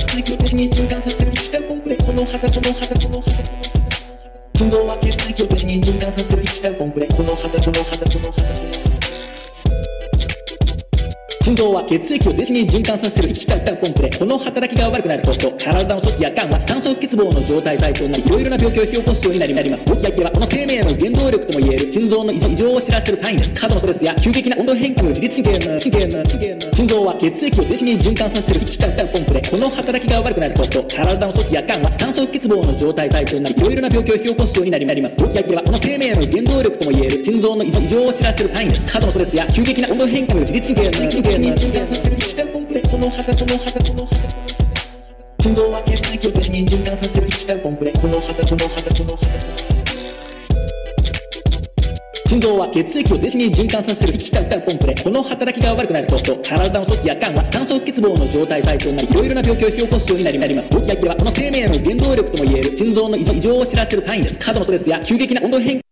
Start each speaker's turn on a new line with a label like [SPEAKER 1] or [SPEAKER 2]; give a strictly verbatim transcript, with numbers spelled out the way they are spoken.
[SPEAKER 1] 液を停止に循環させる生きたコンプレ。この肌この肌この肌。心臓は血液を停止に循環させる生きたコンプレ。この肌この肌この肌。心臓は血液を全身に循環させる生きた歌うコンプレ。この働きが悪くなると体の組織や癌は炭素欠乏の状態対象になり、いろいろな病気を引き起こすようになります。動き焼きはこの生命の原動力ともいえる心臓の異常を知らせるサインです。過度のストレスや急激な温度変化による自律神経の神経の神経の心臓は血液を全身に循環させる生きた歌うコンプレ。この働きが悪くなると体の組織や癌は炭素欠乏の状態対象になり、いろいろな病気を引き起こすようになります。動き焼きはこの生命の原動力ともいえる心臓の異常を知らせるサインです。過度のストレスや急激な温度変化による自律神経の神経の循環させる生きたコンプレ。この肌この肌この肌。心臓は血液を全身に循環させる生きたコンプレ。この肌この肌この肌。心臓は血液を全身に循環させる生きた歌うコンプレ。この働きが悪くなると体の組織や癌は炭素欠乏の状態対象になり、いろいろな病気を引き起こすようになります。動き焼きはこの生命の原動力ともいえる心臓の異常を知らせるサインです。過度のストレスや急激な温度変化